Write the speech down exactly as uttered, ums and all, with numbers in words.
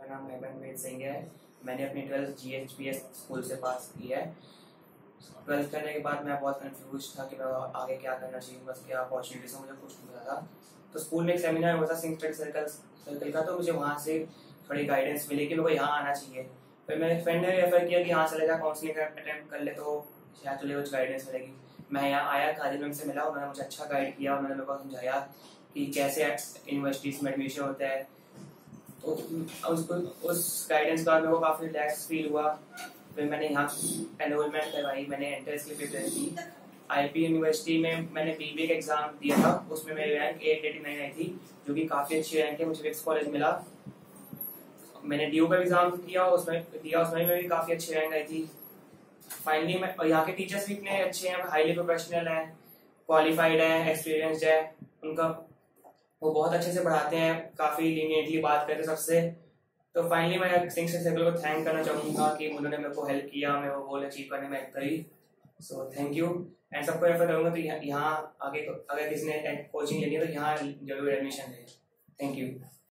नाम हरमनप्रीत सिंह है। मैंने अपनी twelfth G H P S school से पास की है। ट्वेल्थ करने के बाद मैं बहुत कंफ्यूज था कि मैं आगे क्या करना चाहिए, बस क्या अपॉर्चुनिटीज है, मुझे कुछ नहीं पता था। तो स्कूल में एक सेमिनार हुआ था सिंह स्टडी सर्कल सर्कल का, तो मुझे वहाँ से थोड़ी गाइडेंस मिली कि मेरे को यहाँ आना चाहिए। फिर मेरे फ्रेंड ने रेफर किया कि यहाँ चले जा, काउंसलिंग अटेम्प्ट कर ले तो शायद तुझे कुछ गाइडेंस मिलेगी। मैं यहाँ आया, खादिम मैम से मिला, उन्होंने मुझे अच्छा गाइड किया, उन्होंने मेरे को समझाया कि कैसे यूनिवर्सिटीज़ में एडमिशन होता है। तो उसको उस गाइडेंस के बाद मेरे को काफ़ी रिलैक्स फील हुआ। फिर मैंने यहाँ एनरोलमेंट करवाई, मैंने एंट्रेंस की प्रिपरेशन की। आईपीयू यूनिवर्सिटी में मैंने बीबीए का एग्जाम दिया था, उसमें मेरी रैंक एट एटी नाइन आई थी, जो कि काफ़ी अच्छी रैंक है। मुझे विप्स कॉलेज मिला। मैंने डी यू का एग्जाम किया, उसमें दिया, उसमें भी काफ़ी अच्छी रैंक आई थी। फाइनली मैं, और यहाँ के टीचर्स भी इतने अच्छे हैं, हाईली प्रोफेशनल हैं, क्वालिफाइड हैं, एक्सपीरियंस्ड है। उनका वो बहुत अच्छे से पढ़ाते हैं, काफ़ी लीनियंटली बात करते हैं सबसे। तो फाइनली मैं सिंह स्टडी सर्कल को थैंक करना चाहूँगा कि उन्होंने मेरे को हेल्प किया, मैं वो गोल अचीव करने में हेल्प करी। So thank you. एंड सबको रेफर करूँगा तो यहाँ आगे अगर किसी ने कोचिंग लेनी है तो यहाँ जरूर एडमिशन ले। Thank you.